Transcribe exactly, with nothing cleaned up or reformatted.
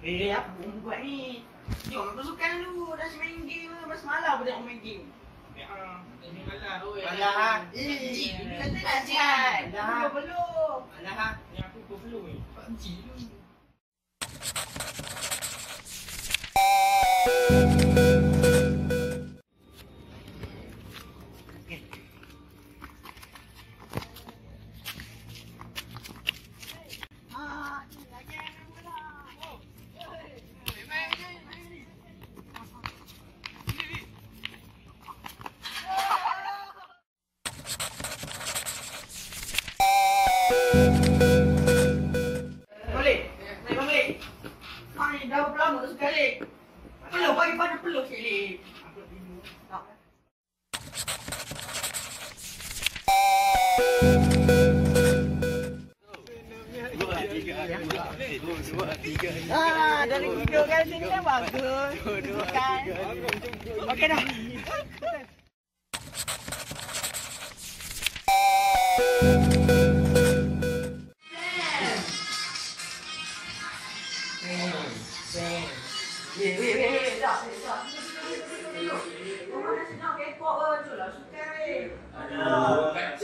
Eh, apa pun buat ni? Jom kita sukan dulu. Dah main game lah. Masa malam pun tengok main game. Ya, ini malah tu. Malah. Eh, kata nak sihat. Dah belum. Malah. Ni aku pun belum ni. P U B G dulu. Dah berapa lama tu Celik? Peluk, bagi pada peluk Celik. Dua, tiga. Dua, tiga. Ah, dari video kan sini kan bagus. Dua, kan? Okey dah. Weh, weh, weh, dah, dah. Kau mana senang kekok ke? Tu lah suka weh. Aduh.